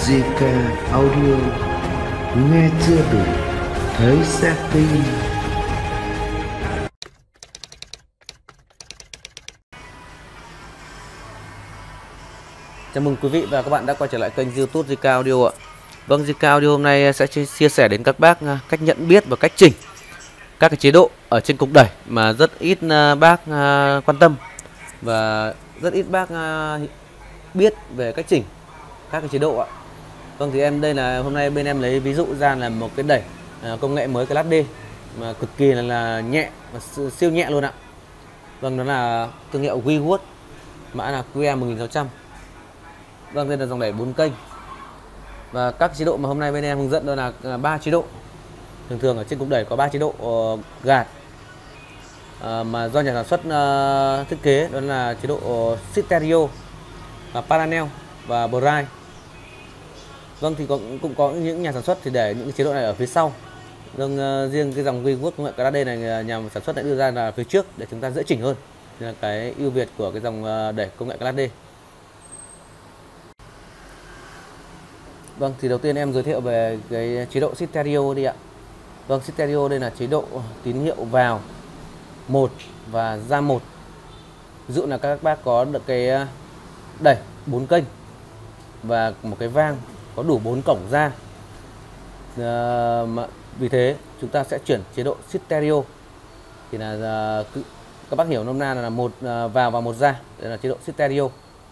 JK Audio, nghe chưa đủ, thấy xác tin. Chào mừng quý vị và các bạn đã quay trở lại kênh YouTube JK Audio ạ. Vâng, JK Audio hôm nay sẽ chia sẻ đến các bác cách nhận biết và cách chỉnh các cái chế độ ở trên cục đẩy mà rất ít bác quan tâm và rất ít bác biết về cách chỉnh các cái chế độ ạ. Vâng, thì đây là hôm nay bên em lấy ví dụ ra là một cái đẩy công nghệ mới Class D mà cực kỳ là nhẹ và siêu nhẹ luôn ạ. Vâng, đó là thương hiệu WeWood, mã là QE1600. Vâng, đây là dòng đẩy 4 kênh. Và các chế độ mà hôm nay bên em hướng dẫn đó là 3 chế độ. Thường ở trên cục đẩy có 3 chế độ gạt mà do nhà sản xuất thiết kế, đó là chế độ Stereo và Parallel và Bright. Vâng, thì cũng có những nhà sản xuất thì để những cái chế độ này ở phía sau. Vâng, riêng cái dòng WeWood công nghệ Class D này nhà sản xuất đã đưa ra là phía trước để chúng ta dễ chỉnh hơn. Đây là cái ưu việt của cái dòng đẩy công nghệ Class D. Vâng, thì đầu tiên em giới thiệu về cái chế độ Stereo đi ạ. Vâng, Stereo đây là chế độ tín hiệu vào 1 và ra 1. Ví dụ là các bác có được cái đẩy 4 kênh và một cái vang có đủ 4 cổng ra. Vì thế chúng ta sẽ chuyển chế độ Stereo. Thì là các bác hiểu nôm na là một vào và một ra. Đây là chế độ Stereo.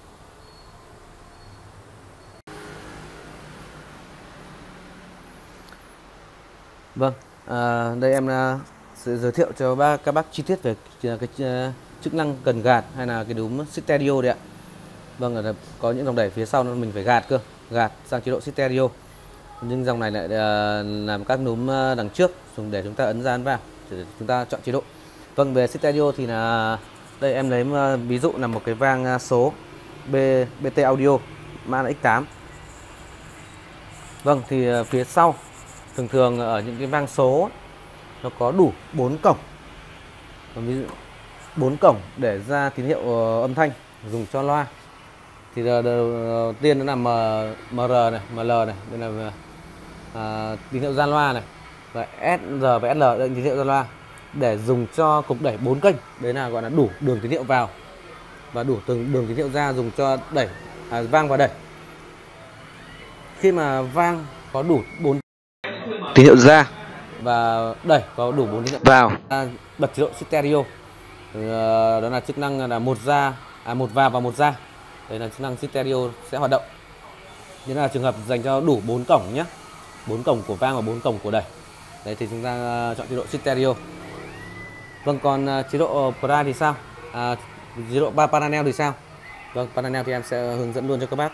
Vâng, đây em sẽ giới thiệu cho các bác chi tiết về cái chức năng cần gạt hay là cái núm Stereo đấy ạ. Vâng, có những dòng đẩy phía sau mình phải gạt cơ, gạt sang chế độ Stereo. Nhưng dòng này lại làm các núm đằng trước dùng để chúng ta ấn ra ấn vào để chúng ta chọn chế độ. Vâng, về Stereo thì là đây em lấy ví dụ là một cái vang số BT Audio mã là X8. Vâng, thì phía sau thường ở những cái vang số nó có đủ 4 cổng. Ví dụ 4 cổng để ra tín hiệu âm thanh dùng cho loa. Thì đầu tiên nó là MR này, ML này, đây là tín hiệu ra loa này, và SR và SL đây là tín hiệu ra loa để dùng cho cục đẩy 4 kênh. Đấy là gọi là đủ đường tín hiệu vào và đủ từng đường tín hiệu ra dùng cho đẩy vang và đẩy. Khi mà vang có đủ 4 tín hiệu ra và đẩy có đủ 4 tín hiệu vào, bật chế độ Stereo. Đó là chức năng là một vào và một ra. Đây là chức năng Stereo sẽ hoạt động. Đây là trường hợp dành cho đủ 4 cổng nhé, 4 cổng của vang và 4 cổng của đẩy. Đấy thì chúng ta chọn chế độ Stereo. Vâng, còn chế độ Bright thì sao? Chế độ Parallel thì sao? Vâng, Parallel thì em sẽ hướng dẫn luôn cho các bác.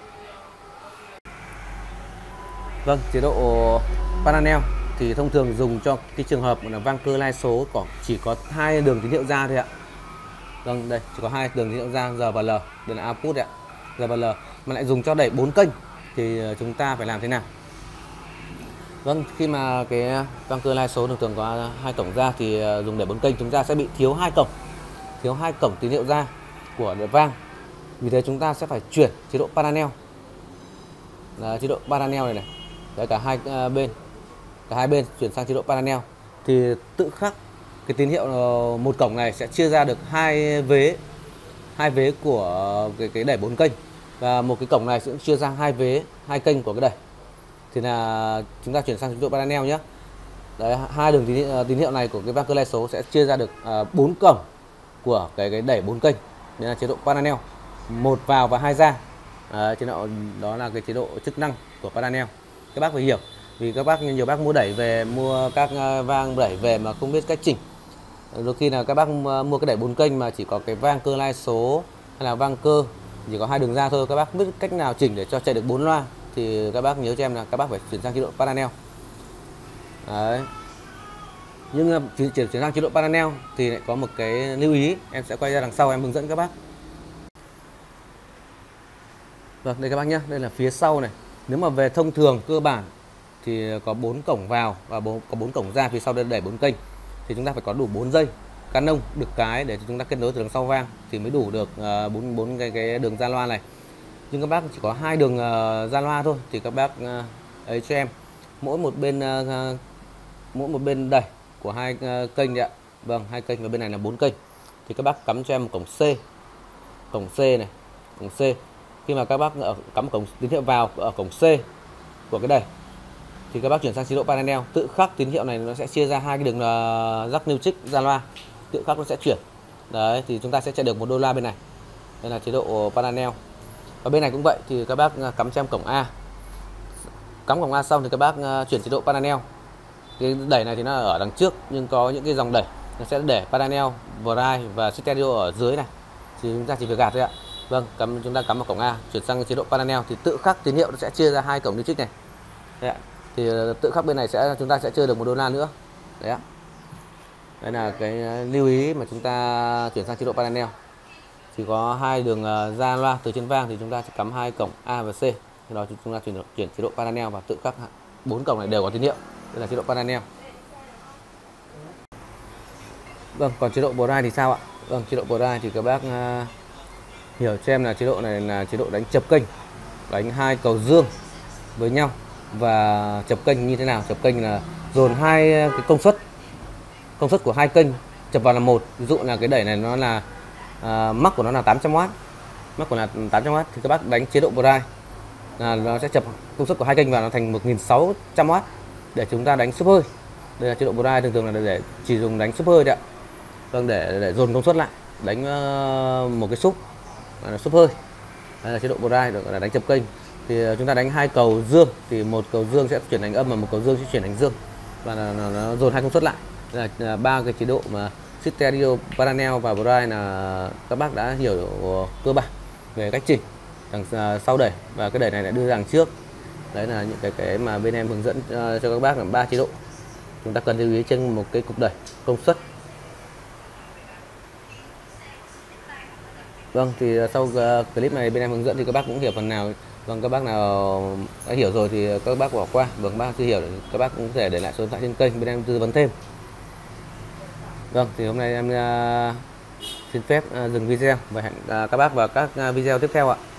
Vâng, chế độ Parallel thì thông thường dùng cho cái trường hợp là vang cơ lai số chỉ có 2 đường tín hiệu ra thôi ạ. Vâng, đây chỉ có 2 đường tín hiệu ra, R và L, đây là output đấy ạ, R và L, mà lại dùng cho đẩy 4 kênh thì chúng ta phải làm thế nào? Vâng, khi mà cái vang cơ lai số thường có 2 cổng ra thì dùng để 4 kênh chúng ta sẽ bị thiếu 2 cổng tín hiệu ra của vang. Vì thế chúng ta sẽ phải chuyển chế độ Parallel. Là chế độ Parallel này này. Đấy, cả hai bên chuyển sang chế độ Parallel thì tự khắc cái tín hiệu một cổng này sẽ chia ra được hai vế của cái đẩy 4 kênh, và một cái cổng này sẽ chia ra hai kênh của cái đẩy. Thì là chúng ta chuyển sang chế độ Parallel nhé. Đấy, hai đường tín hiệu này của cái vang cơ lai số sẽ chia ra được 4 cổng của cái đẩy 4 kênh. Đây là chế độ Parallel, một vào và hai ra. Đó là cái chế độ chức năng của Parallel. Các bác phải hiểu, vì các bác nhiều bác mua các vang đẩy về mà không biết cách chỉnh. Đôi khi là các bác mua cái đẩy 4 kênh mà chỉ có cái vang cơ lai số hay là vang cơ chỉ có 2 đường ra thôi, các bác biết cách nào chỉnh để cho chạy được 4 loa thì các bác nhớ cho em là các bác phải chuyển sang chế độ Parallel. Đấy. Nhưng chuyển sang chế độ Parallel thì lại có một cái lưu ý, em sẽ quay ra đằng sau em hướng dẫn các bác. Vâng, đây các bác nhé, đây là phía sau này. Nếu mà về thông thường cơ bản thì có 4 cổng vào và có 4 cổng ra, phía sau đây đẩy 4 kênh thì chúng ta phải có đủ 4 dây Canon được cái để chúng ta kết nối từ đằng sau vang thì mới đủ được 4 cái đường ra loa này. nhưng các bác chỉ có hai đường ra loa thôi, thì các bác ấy cho em mỗi một bên đẩy của hai kênh đấy ạ. Vâng, hai kênh và bên này là 4 kênh, thì các bác cắm cho em một cổng C này, cổng C. Khi mà các bác cắm cổng tín hiệu vào ở cổng C của cái đẩy thì các bác chuyển sang chế độ panel, tự khắc tín hiệu này nó sẽ chia ra hai cái đường jack neutral ra loa, tự khắc nó sẽ chuyển. Đấy, thì chúng ta sẽ chạy được một đôi loa bên này. Đây là chế độ panel. Và bên này cũng vậy, thì các bác cắm cho em cổng A. Cắm cổng A xong thì các bác chuyển chế độ panel. Cái đẩy này thì nó ở đằng trước, nhưng có những cái dòng đẩy nó sẽ để panel, drive và stereo ở dưới này, thì chúng ta chỉ việc gạt thôi ạ. Vâng, chúng ta cắm vào cổng A, chuyển sang chế độ panel thì tự khắc tín hiệu nó sẽ chia ra hai cổng neutral này. Đấy ạ. Thì tự khắc bên này chúng ta sẽ chơi được một đôi loa nữa. Đấy ạ. Đây là cái lưu ý mà chúng ta chuyển sang chế độ panel. Chỉ có hai đường ra loa từ trên vang thì chúng ta sẽ cắm hai cổng A và C. Sau đó chúng ta chuyển chế độ panel và tự khắc 4 cổng này đều có tín hiệu. Đây là chế độ panel. Vâng, còn chế độ drive thì sao ạ? Vâng, chế độ drive thì các bác hiểu cho em là chế độ này là chế độ đánh chập kênh, đánh hai cầu dương với nhau. Và chập kênh như thế nào? Chập kênh là dồn hai cái công suất của hai kênh chập vào là một. Ví dụ là cái đẩy này nó là mắc của nó là 800W, mắc của là 800W thì các bác đánh chế độ drive là nó sẽ chập công suất của hai kênh vào nó thành 1600W để chúng ta đánh súp hơi. Đây là chế độ drive, thường thường là để chỉ dùng đánh súp hơi đấy ạ. Vâng, để dồn công suất lại, đánh một cái súp là súp hơi. Đây là chế độ drive, được gọi là đánh chập kênh. Thì chúng ta đánh hai cầu dương thì một cầu dương sẽ chuyển thành âm và một cầu dương sẽ chuyển thành dương, và nó dồn hai công suất lại. Đây là ba cái chế độ mà stereo, panel và drive là các bác đã hiểu cơ bản về cách chỉnh đằng sau đẩy, và cái đẩy này lại đưa ra đằng trước. Đấy là những cái mà bên em hướng dẫn cho các bác là 3 chế độ chúng ta cần lưu ý trên một cái cục đẩy công suất. Vâng, thì sau clip này bên em hướng dẫn thì các bác cũng hiểu phần nào. Vâng, các bác nào đã hiểu rồi thì các bác bỏ qua. Vâng, các bác chưa hiểu thì các bác cũng có thể để lại số điện thoại trên kênh, bên em tư vấn thêm. Vâng, thì hôm nay em xin phép dừng video và hẹn các bác vào các video tiếp theo ạ.